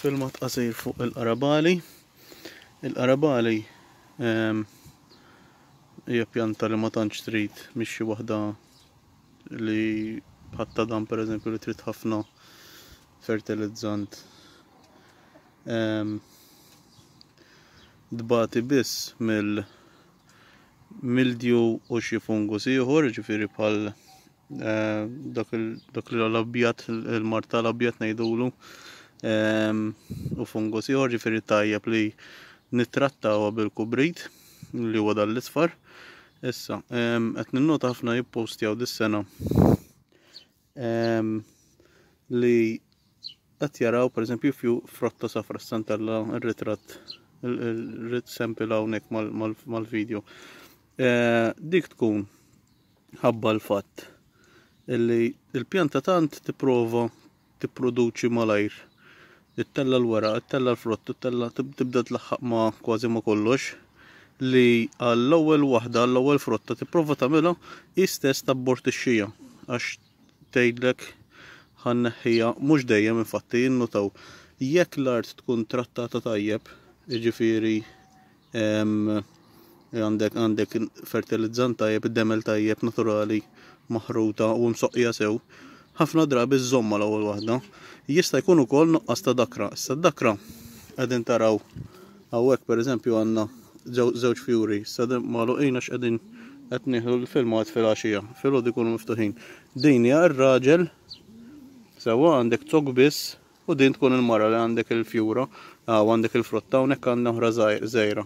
filmat qasir fuq il-qarabali. Il-qarabali hija pjanta li ma tantx trid, mhix xi waħda li bħatta dan pereżempju li trid ħafna fertilizzant. Dbati biss mill-mildew u xi fungus ieħor, ġifieri bħal dak l-abjad, il-mart tal-abjad ngħidulu, u fungus ieħor, ġifieri tajjeb li nittrattawha bil-kubrit li huwa dan l-isfar. Issa, qed ninnota ħafna jippostjaw dis-sena li qed jaraw pereżempju frotta safra s-santella ir-ritratt il-sample hawnhekk mal-video. Dik tkun ħabba l-fatt illi il-pjanta tant tipprova tipproduċi malajr. Ittella l-wara, ittella l-frott, tibda tlaħħaq ma' kważi ma' kollox, li għall-ewwel waħda, għall-ewwel frotta tipprova tagħmilha istess tabbort ix-xija għax tgħidlek ħanneħħija mhux dejjem infatti jinnutaw jekk l-art tkun trattata tajjeb, jiġifieri għandek fertilizzant tajjeb, id-demel tajjeb naturali maħruta u msoqqija sew, ħafna drabi żomma l-ewwel waħda. Jista' jkun ukoll nuqqas ta' dakra. Issa d-dakra qegħdin taraw hawnhekk pereżempju għandna żewġ fjuri, issa magħluqin għax qegħdin qed nieħdu l-filmat fil-għaxija, filgħodu jkunu miftuħin. Din hija r-raġel sewwa għandek zog biss u din tkun il-mara li għandek il-fjura, għandek il-frotta hawnhekk għandna oħra żgħira.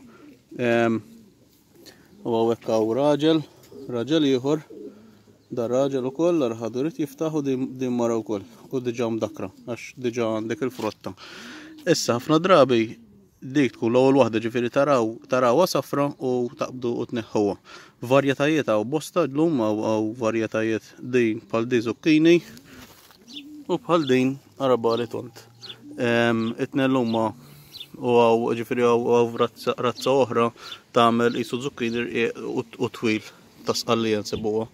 U hawnhekk hawn raġel ieħor, da raġel ukoll ħadu rid jiftaħ u din mara wkoll u diġà mdakra għax diġà għandek il-frotta. Issa ħafna drabi dik tkun l-ewwel waħda ġifieri tarawha safra u taqbdu u tneħħuha. Varjetajiet hawn bosta llum hawn varjetajiet din bħal din zucchini u bħal din arabali tont. Itnejn huma u hawn ġifieri hawn razza oħra tagħmel qisu zucchini u twil ta' sqallija nsibuha.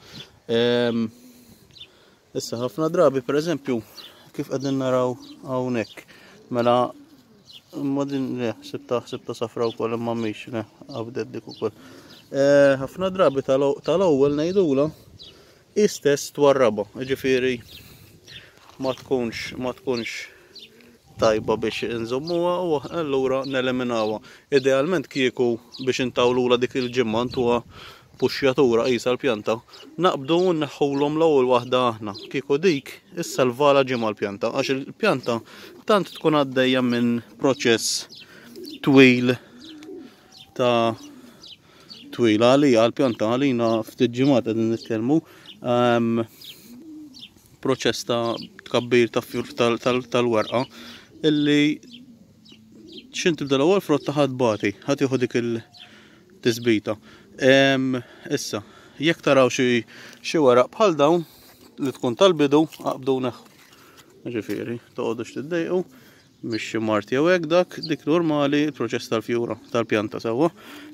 Issa ħafna drabi pereżempju kif qegħdin naraw hawnhekk mela imma din sibta safra wkoll imma mhix qabdet dik ukoll. Ħafna drabi tal-ewwel ngħidula istess twarraba, jiġifieri ma tkunx tajba biex inżommuha u allura neliminawha. Idealment kieku biex intawlula dik il-ġimgħa ntuha puxjatura qisha l-pjanta, naqbdu u nneħħulhom l-ewwel waħda aħna. Kieku dik issalvala ġimgħa l-pjanta għax il-pjanta tant tkun għaddejja minn proċess twil għalija għall-pjanta għalina ftit ġimgħat qegħdin nitkellmu proċess ta' tkabbir ta' fjur tal-werqa illi x'int tibda l-ewwel frotta ħadd bati, ħadd jieħu dik il-tisbita. Issa, jekk taraw xi weraq bħal dawn li tkun tal-bidu qabdu neħħu. Ġifieri, toqgħodux tiddejqu mhix xi mart jew hekk dik normali il-proċess tal-fjura tal-pjanta sewwa.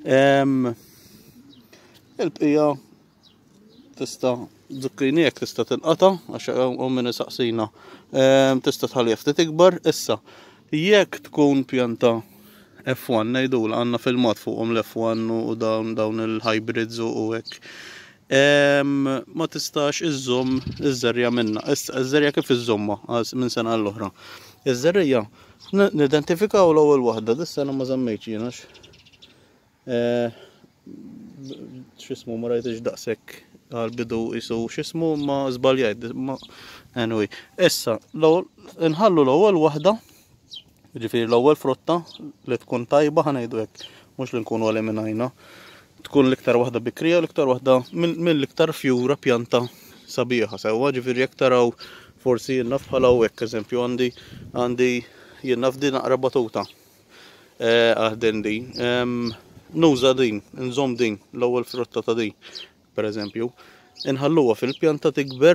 Il-bqija tista' zucchini jekk tista' tinqata' għax hawn min isaqsina tista' tħallija ftit tikbar. Issa, jekk tkun pjanta F1 ngħidula għandna filmat fuqhom l-F1 u dawn il-hybrids u hekk. Ma tistax iżżomm iż-żerja minnha. Issa iż-żerja kif iżżommha minn sena l-oħra. Iż-żerrija nidentifikaw l-ewwel waħda, dis-sena ma żammejtx jiena x'ismu ma rajtx daqshekk għall-bidu qisu x'ismu ma żbaljajt. Anyway, issa inħallu l-ewwel waħda, ġifieri l-ewwel frotta li tkun tajba ħanejdu hekk, mhux li nkunu eliminajna. Tkun l-iktar waħda bikrija u l-iktar waħda mill-iktar fjura pjanta sabiħa sewwa, ġifieri jekk taraw forsi jinnaf bħala hawnhekk eżempju għandi jinnaf din naqra batuta. Aħdin din. Nuża din, nżomm din l-ewwel frotta ta' din pereżempju. Inħalluha fil-pjanta tikber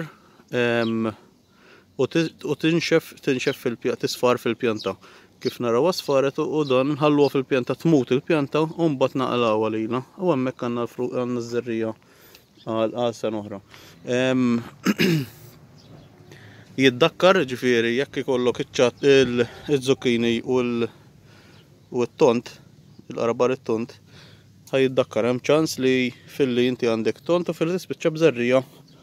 u tinxef tisfar fil-pjanta. Kif naraw sfaret u dan nħalluha fil-pjanta tmut il-pjanta u mbagħad naqalgħuha lilna u hemmhekk għandna ż-żerrija għal sena oħra. jiddakkar ġifieri jekk ikollok il-zucchini u t-tont, il-qarabar it-tont, ħajiddakkar hemm ċans li filli inti għandek tont u filli tispiċċa bżerrija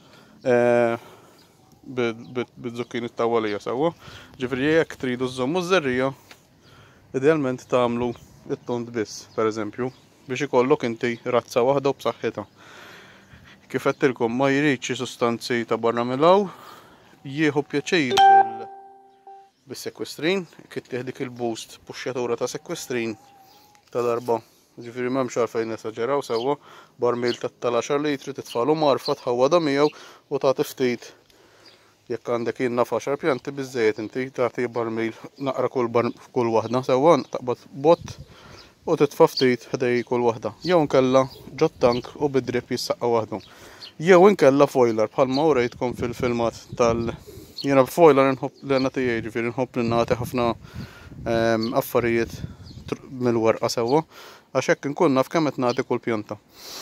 bid-zucchini t-tawalija sewwa. Ġifieri jekk tridu żommu żerrija, idealment tagħmlu it-tont biss, pereżempju, biex ikollok inti razza waħda u b'saħħitha. Kif qedtilkom ma jridx sustanzi ta' barra mill-hawn, jieħu pjaċir bis-sekwestrin, kittieħ dik il-boost puxjatura ta' sekwestrin ta' darba. Ġifieri m'hemmx għalfejn nesaġeraw sewwa, barmil tal-10 litri titfalu marfa tħawwada miegħu u tagħti ftit. Jekk għandek jinnaf 10 pjanti biżżejjed inti tagħti barmil naqra kull waħda sewwa taqbad bott u titfa' ftit ħdej kull waħda. Jew inkella ġod tank u bid-drip jissaqqa waħdu. Jew inkella foiler bħalma urejtkom fil-filmat jiena foiler inħobb l-għana tiegħi ġifieri nħobb li nagħti ħafna affarijiet mill-werqa sewwa għax hekk inkun naf kemm qed nagħti kull pjanta.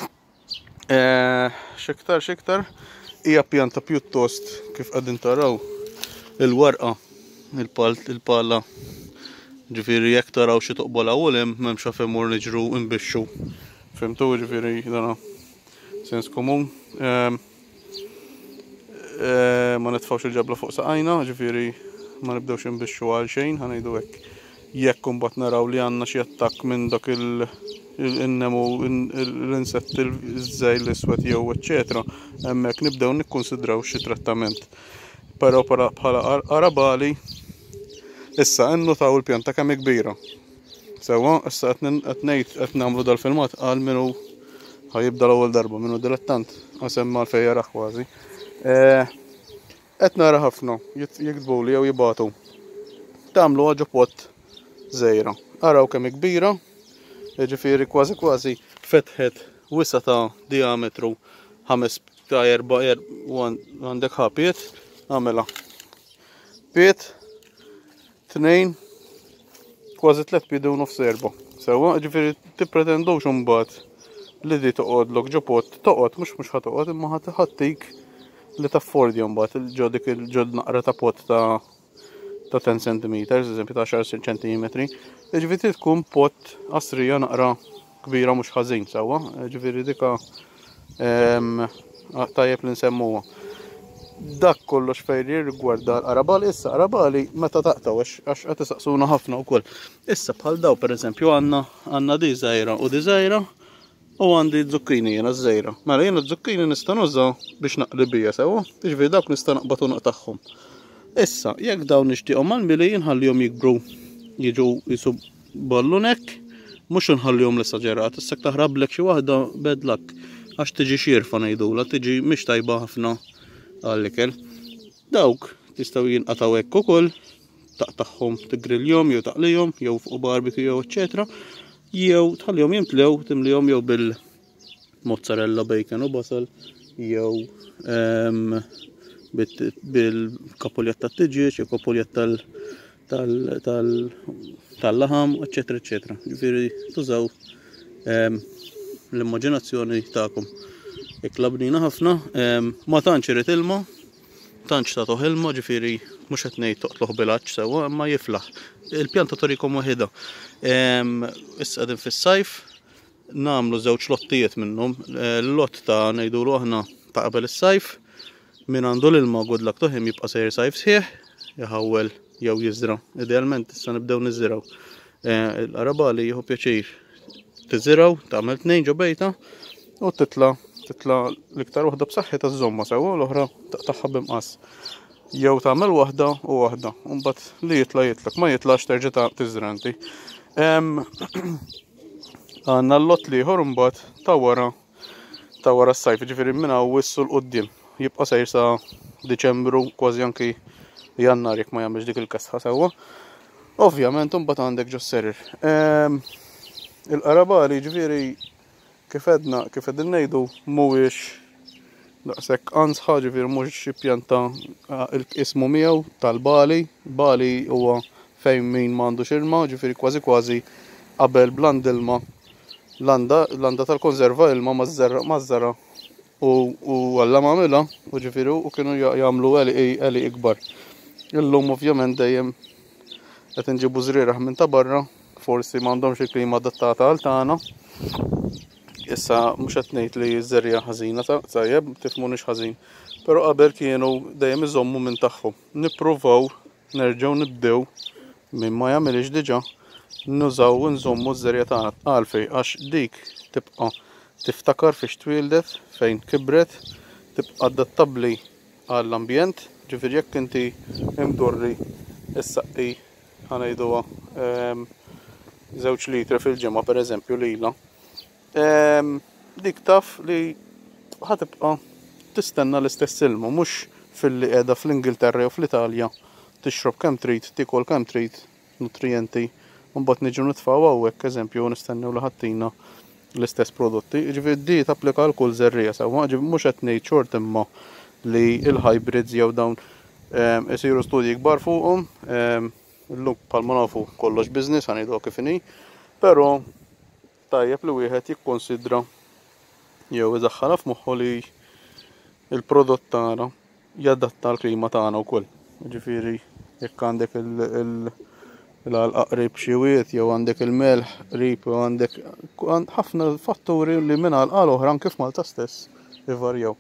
X'iktar hija pjanta pjuttost kif qegħdin taraw il-werqa il-pala ġifieri jekk taraw xi toqbol hawn m'hemmx għalfejn imur niġru nbixxu. Fimtu ġifieri dana sens komun. Ma nitfawx il-ġabla fuq saqajna, ġifieri ma nibdewx nbixxu għal xejn, ħanejdu hekk. Jekk imbagħad naraw li għandna xi attakk minn dak il-nemu l-insett iż-żej l-iswed jew eċċetera, hemmhekk nibdew nikkunsidraw xi trattament. Però bħala arabali issa nnutaw il-pjanta kemm kbira. Sewwa issa qed nagħmlu dal-filmat għal minnu ħajibda l-ewwel darba minnu dilettant għasem mal-fejja raħ kważi. Qed nara ħafna jiktbu li jew jibgħatu tagħmlu ġo pott żgħira. Araw kemm kbira, ġifieri kważi fetħet wisa ta' diametru 5 ta' 4 għandek ħapiet, għamela piet 2 kważi 3 piedi u nofs 4. Sewwa ġifieri tippretendux imbagħad li di toqgħodlok ġo pott, toqgħod mhux ħatoqgħod imma ħattik li taffordja mbagħad dik il-ġod naqra ta' pott ta' 10 cm, eżempju ta' 10 cm. Ġifieri tkun pott qasrija naqra kbira mhux ħażin sewwa, ġifieri dika tajjeb li nsemmuha. Dak kollox fejn jirrigwarda l-arabali, issa arabali meta taqtaw għax qed isaqsuna ħafna wkoll. Issa bħal daw pereżempju għandna di żgħira u di żgħira u għandi zucchini jiena żgħira. Mela jiena zucchini nista' nuża biex naqli bija sewwa, ġifieri dawk nista' naqbad u naqtagħhom. Issa, jekk dawn nixtieqhom mal-mili nħallihom jikbru jiġu jisu ballunek, mhux inħallihom l-esaġerat. Issa taħrablek xi waħda bad luck għax tiġi xierfa ngħidula, tiġi mhix tajba ħafna għall-ikel. Dawk tistgħu jinqataw hekk ukoll, taqtaħħom tigriljhom jew taqlihom jew fuq barbecue jew eċċetera, jew tħallihom jimtlew timlihom jew bil-mozzarella, bacon u basal jew bil-kapuljet tat-tiġiġ, jew kapuljet tal-laħam, eċċetera, eċċetera. Ġifieri tużaw l-immaġinazzjoni tagħkom. Jekk labnina ħafna, ma tantx irid ilma, tantx tagħtuh ilma, ġifieri mhux qed ngħid toqtluh bil-għaġġ sewwa, imma jiflaħ. Il-pjanta torikom waħedha. Issa qegħdin fis-sajf nagħmlu żewġ lottijiet minnhom. L-lott ta' ngħidulu aħna ta' qabel is-sajf. Min għandu l-ilma good luck to him jibqa' sejr sajf sħiħ, jaħawel jew jiżra. Idealment issa nibdew niżraw. L-arabali jieħu pjaċir tiżraw, tagħmel 2 ġo bejta u titla' l-iktar waħda b'saħħitha żomma sewwa l-oħra taqtaħħa b'imqas. Jew tagħmel waħda u waħda, u mbagħad li jitlak, ma jitlax terġa' tiżra inti. Għandna l-lott ieħor imbagħad ta' wara s-sajf, ġifieri minn hawn wissu l-qudiem. Jibqa' sejr sa Diċembru, kważi anki Jannar jekk ma jagħmilx dik il-kasħa sewwa. Ovvjament imbagħad għandek ġo s-serir. Il-qarabali ġifieri kif qegħdin ngħidu mhuwiex daqshekk ansħa, ġifieri mhux xi pjanta ismu miegħu tal-bali. Bali huwa fejn min m'għandux ilma, ġifieri kważi qabel bland ilma. Landa tal-konserva ilma maż-żarra u għalla mamela, u ġifiru, u kienu jagħmlu għali ikbar. Illum ovvjament dejjem qed inġibu żrieraħ minn ta' barra, forsi m'għandhomx il-klima adattata għal tagħna. Issa mhux qed ngħid li ż-żerja ħażina tajjeb, tifhmunix ħażin. Però qabel kienu dejjem iżommu minn tagħhom. Nippruvaw nerġgħu nibdew minn ma jagħmilx diġà nużaw u nżommu ż-żerja tagħna għalfejn għax dik tibqa' tiftakar fiex twildet, fejn kibret, tibqa' adattabbli għall-ambjent, ġifieri jekk inti imdorri issaqqi ħanejduha 2 litri fil-ġimgħa pereżempju lilha. Dik taf li ħatibqa' tistenna l-istess ilma, mhux filli qiegħda fl-Ingilterra jew fl-Italja tixrob kemm trid, tikol kemm trid, nutrijenti, u mbagħad niġu nitfgħu hawnhekk eżempju nistennew li ħattina l-istess prodotti. Ġifieri di tapplika għal kull żerriegħa sewwa, mhux qed ngħid xort imma li l-hybrids jew dawn isiru studji kbar fuqhom, illum bħalma nafu kollox business ħanejduha kif inhi, però tajjeb li wieħed jikkonsidra jew idaħħalha f'moħħu li l-prodott tagħna jadatta l-klima tagħna wkoll. Ġifieri jekk għandek l-għalqa qrib xi wiet jew għandek il-melħ qrib jew għandek ħafna fatturi li minn għalqa l-oħra kif Malta stess ivarjaw.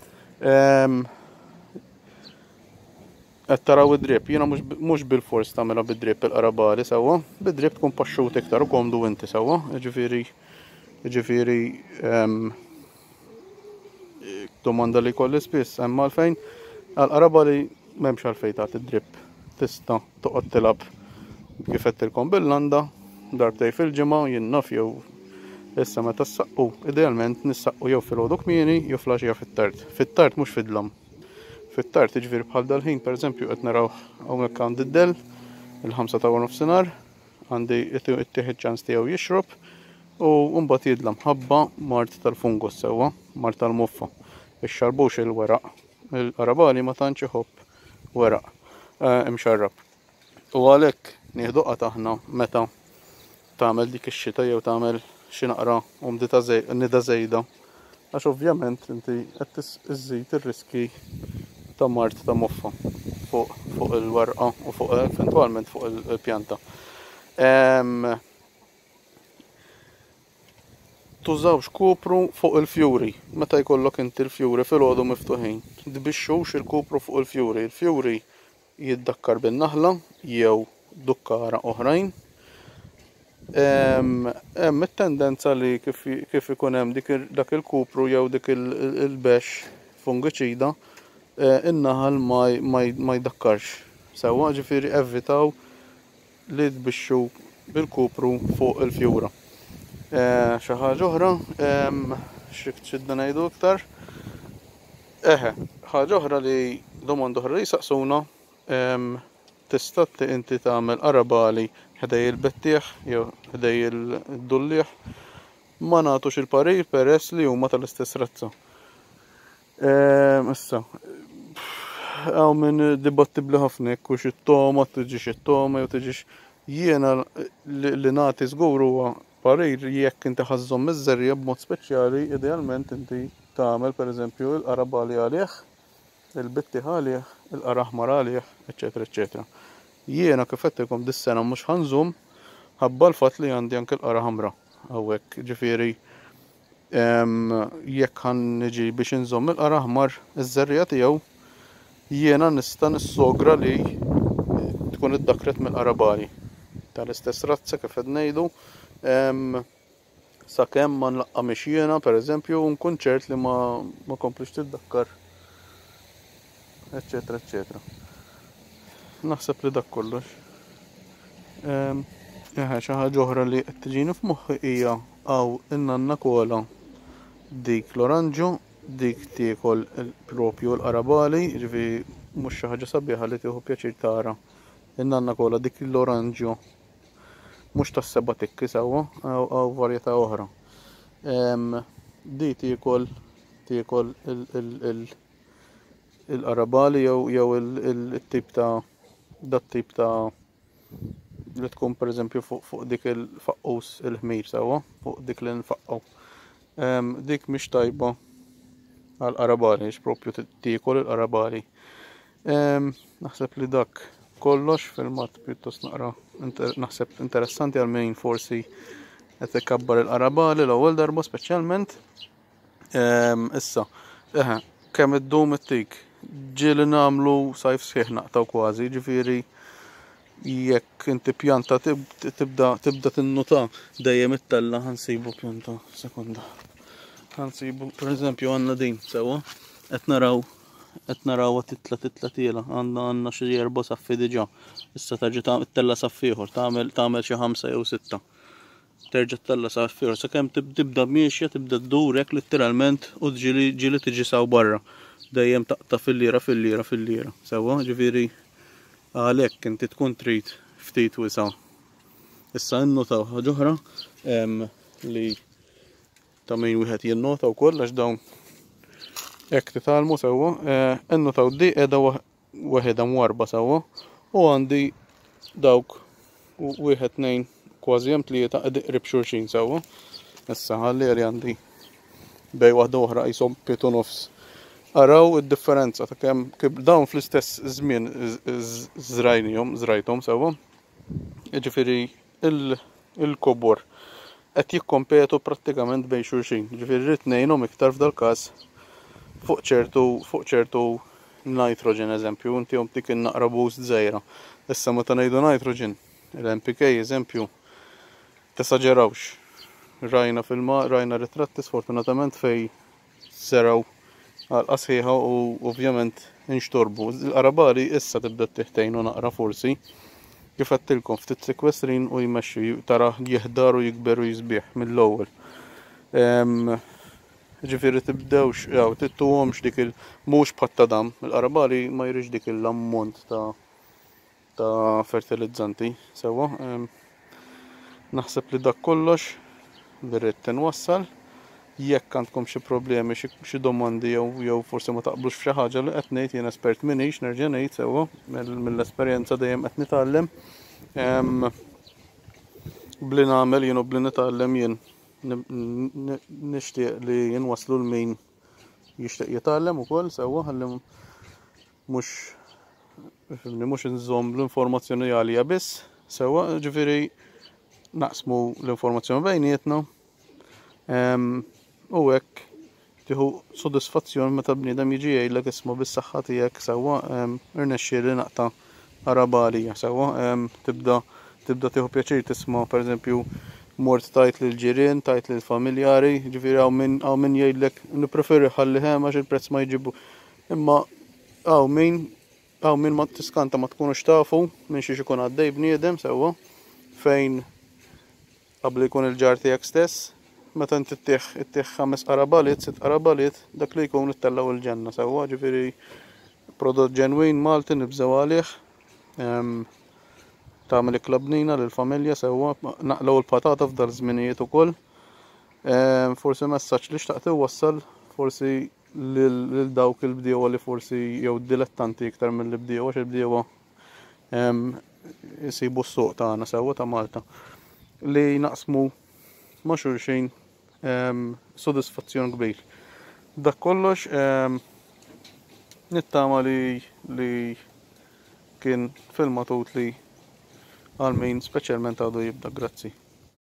Qed taraw id-drip, jiena mhux bil-fors tagħmilha bid-drip il-qarabali sewwa, bid-drip tkun paxxut iktar u komdu inti sewwa, ġifieri domanda li jkolli spiss hemm għalfejn għall-qarabali m'hemmx għalfejn tagħti id-drip. Tista' toqgħod tilab kif qedtilkom bil-landa darbtej fil-ġimgħa jien naf jew issa meta ssaqqu idealment nissaqqu jew filgħodu kmieni jew flaxija fit-tard. Fit-tard mhux fid-dlam. Fit-tard jiġifieri bħal dal-ħin pereżempju qed naraw hawnhekk għandi d-del il-5 ta' nofsinhar għandi ittieħed ċans tiegħu jixrob u mbagħad jidlam ħabba mart tal-fungus sewwa, mart tal-muffa. Ix-xarbux il-weraq. Il-qarabali ma tantx iħobb weraq imxarrab. U għalhekk nieħdu qatt aħna meta tagħmel dik ix-xita jew tagħmel xi naqra nida żejda. Għax ovvjament inti qed iżżid ir-riski ta' mart ta' muffa fuq il-werqa u fuq eventwalment fuq il-pjanta. Tużawx kupru fuq il-fjuri. Meta jkollok inti l-fjuri filgħodu miftuħin, tbixxux il-kupru fuq il-fjuri. Il-fjuri jiddakkar bin-naħla jew dukkara oħrajn. Hemm it-tendenza li kif ikun hemm dak il-kupru jew dik il-bex fungiċida in-naħal ma jdakkarx. Sewwa ġifieri evitaw li tbixxu bil-kupru fuq il-fjura. Xi ħaġa oħra x'ridna ngħidu iktar. Ħaġa oħra li domanda oħra li jsaqsuna tista' inti tagħmel qarabali ħdej il-bettieħ jew ħdej id-dullieħ ma nagħtux il-parir peress li huma tal-istess razza. Issa hawn min dibattibli ħafna hekk hux it-toma tiġix it-toma jew tiġix jiena li nagħti żgur huwa parir jekk inti ħażżomm iż-żerriegħa b'mod speċjali idealment inti tagħmel pereżempju l-qarabali għalih, il-bettieħ għalih, il-qara aħmar għalih, eċetera, eċetera. Jiena kif qedtilkom dis-sena mhux ħanżomm ħabba l-fatt li għandi anke l-qara ħamra hawnhekk. Ġifieri jekk ħan niġi biex inżomm il-qara aħmar iż-żerriegħa tiegħu jiena nista' nissogra li tkun iddakret mill-qarabali tal-istess razza kif qed ngħidu sakemm ma nlaqqamix jiena pereżempju nkun ċert li ma komplix tiddakkar eċetera, eċetera. Naħseb li dak kollox. Xi ħaġa oħra li qed tiġini f'moħħi hija hawn in-nanna kola dik l-oranġu, dik tiekol propju l-qarabali, jiġifieri mhux xi ħaġa sabiħa li tieħu pjaċir tara. In-nanna kola dik l-oranġu mhux tas-seba' tikki sewwa hawn varjetà oħra. Di tiekol il-qarabali jew il-tip ta' dat-tip ta' li tkun pereżempju fuq dik il-faqqus il-ħmir sewwa, fuq dik li nfaqqgħu. Dik mhix tajba għal-qarabali, propju tiekol il-qarabali. Naħseb li dak kollox fil-mat pjuttost naqra naħseb interessanti għal min forsi qed ikabbar il-qarabali l-ewwel darba speċjalment. Issa, kemm iddum it-tik ġieli nagħmlu sajf sħiħ naqtaw kważi, ġifieri jekk inti pjanta tibda tinnuta dejjem it-tella ħansibu pjanta sekonda. Ħansibu pereżempju għandna din sewwa qed narawha titla tiela għandna xi 4 saffi diġà. Issa terġa' it-tella saff ieħor tagħmel xi 5 jew 6. Terġa' tella saff ieħor sakemm tibda miexja tibda ddur hekk litteralment u ġieli tiġi saw barra. Dejjem taqta' fil-lira sewwa ġifieri għalhekk inti tkun trid ftit wisa'. Issa nnutaw ħaġa oħra li ta' min wieħed jinnota wkoll għax dawn hekk titgħallmu sewwa, nnutaw di qiegħda waħedha mwarba sewwa u għandi dawk wieħed tnejn kważi hemm tlieta qrib xulxin sewwa. Issa ħalli għandi bej waħda oħra qishom pitu nofs. Araw id-differenza ta' kemm dawn fl-istess żmien żrajthom sewwa. Jiġifieri il-kobor qed jikkompetu prattikament bejn xulxin. Ġifieri rid ngħinhom iktar f'dal każ fuq ċertu nitrogen eżempju, intihom dik in-naqra boost żgħira. Issa meta ngħidu nitrogen, l-NPK eżempju, tesaġerawx. Rajna ritratti sfortunatament fej seraw għal-qasħiħa u ovvjament inxtorbu. Il-qarabali issa tibda tiħtejnu naqra forsi. Kif għattilkom ftit sekwestrin u jmexxu tara jihdaru jikberu jisbieħ mill-ewwel. Ġifieri tibdewx tittuhomx dik mhux bħatta dam, il-qarabali ma jridx dik l-ammont ta' fertilizzanti sewwa. Naħseb li dak kollox li rrid inwassal. Jekk għandkom xi problemi, xi domandi jew forsi ma taqblux f'xi ħaġa li qed ngħid jien espert minix nerġa' ngħid sewwa mill-esperjenza dejjem qed nitgħallem. Bli nagħmel jien u bli nitgħallem jien nixtieq li jinwasslu l-min jixtieq jitgħallem ukoll sewwa ħalli mhux inżomm l-informazzjoni għalija biss sewwa, ġifieri naqsmu l-informazzjoni bejnietna. U hekk tieħu sodisfazzjon meta bniedem jiġi jgħidlek isma' bis-saħħa tiegħek sewwa irnexxieli naqta' qarabalija sewwa tibda tieħu pjaċir tisma' pereżempju mort tajt lil ġirien, tajt lil familjari, ġifieri hawn min jgħidlek nippreferi ħalli għax il-prezz ma jġibu. Imma hawn min ma tiskanta ma tkunux tafu minn xi ikun għaddej bniedem sewwa fejn qabel jkun il-ġar tiegħek stess. Meta inti ittieħ 5 qarabaliet, 6 qarabaliet, dak li jkun ittellaw il-ġenna sewwa, ġifieri prodott ġenwin Malti nibżgħu għalih. Tagħmel ikla bnina lill-familja sewwa, naqlew il-patata f'dal żminijiet ukoll. Forsi messaġġ li xtaqt iwassal forsi lil dawk il-bdiewa li forsi jew dilettanti iktar mill-bdiewa għax il-bdiewa jsibu s-suq tagħna sewwa ta' Malta li naqsmu ma' xulxin sodisfazzjon kbir. Dak kollox nittama li kien film matut li għal min speċjalment għadu jibda. Grazzi.